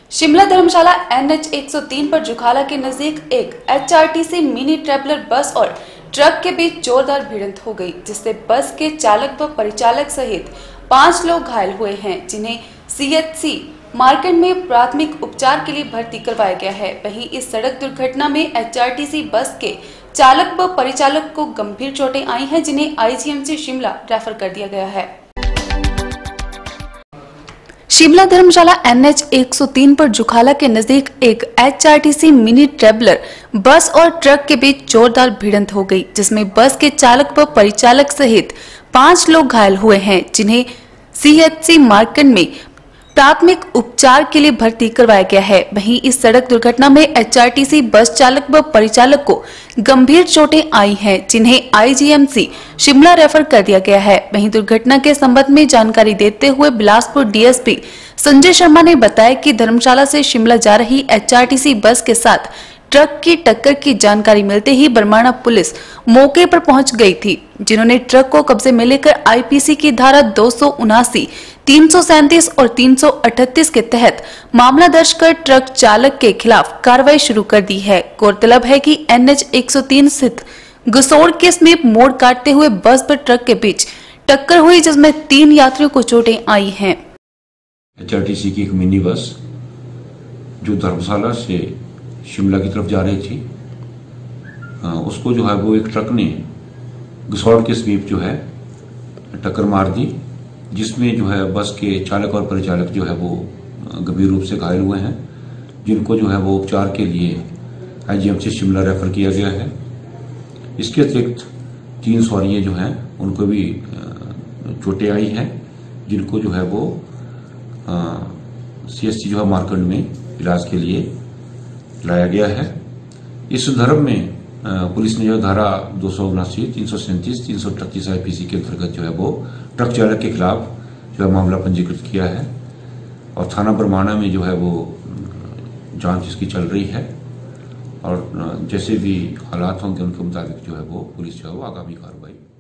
Shimla Dharamshala NH 103 पर जुखाला के नजदीक एक HRTC मिनी ट्रैवलर बस और ट्रक के बीच जोरदार भिड़ंत हो गई, जिससे बस के चालक व परिचालक सहित 5 लोग घायल हुए हैं, जिन्हें CHC मार्केट में प्राथमिक उपचार के लिए भर्ती करवाया गया है। वहीं इस सड़क दुर्घटना में HRTC बस के चालक व परिचालक को गंभीर चोटें आई हैं, जिन्हें IGMC शिमला रेफर कर दिया गया है। शिमला धर्मशाला NH 103 पर जुखाला के नजदीक एक HRTC मिनी ट्रैवलर बस और ट्रक के बीच जोरदार भिड़ंत हो गई, जिसमें बस के चालक व परिचालक सहित 5 लोग घायल हुए हैं, जिन्हें CHC मार्केट में प्राथमिक उपचार के लिए भर्ती करवाया गया है। वहीं इस सड़क दुर्घटना में HRTC बस चालक व परिचालक को गंभीर चोटें आई हैं, जिन्हें IGMC शिमला रेफर कर दिया गया है। वहीं दुर्घटना के संबंध में जानकारी देते हुए बिलासपुर DSP संजय शर्मा ने बताया कि धर्मशाला से शिमला जा रही HRTC बस के साथ ट्रक की टक्कर की जानकारी मिलते ही बरमाणा पुलिस मौके पर पहुंच गई थी, जिन्होंने ट्रक को कब्जे में लेकर IPC की धारा 279, 337 और 338 के तहत मामला दर्ज कर ट्रक चालक के खिलाफ कार्रवाई शुरू कर दी है। गौरतलब है कि NH 103 स्थित गसोड़ के समीप मोड़ काटते हुए बस पर ट्रक के बीच टक्कर हुई, जिसमें 3 यात्रियों को चोटें आई हैं। HRTC की एक मिनी बस जो धर्मशाला से शिमला की तरफ जा रही थी, उसको जो है वो एक ट्रक ने गसौड़ के समीप जो है टक्कर मार दी, जिसमें जो है बस के चालक और परिचालक जो है वो गंभीर रूप से घायल हुए हैं, जिनको जो है वो उपचार के लिए IGMC शिमला रेफर किया गया है। इसके अतिरिक्त 3 सवारियाँ जो हैं उनको भी चोटें आई हैं, जिनको जो है वो CHC जो है मार्केट में इलाज के लिए लाया गया है। इस संदर्भ में पुलिस ने जो धारा 279, 337, 338 IPC के अंतर्गत जो है वो ट्रक चालक के खिलाफ जो है मामला पंजीकृत किया है और थाना बरमाणा में जो है वो जांच इसकी चल रही है और जैसे भी हालात होंगे उनके मुताबिक जो है वो पुलिस जो है वो आगामी कार्रवाई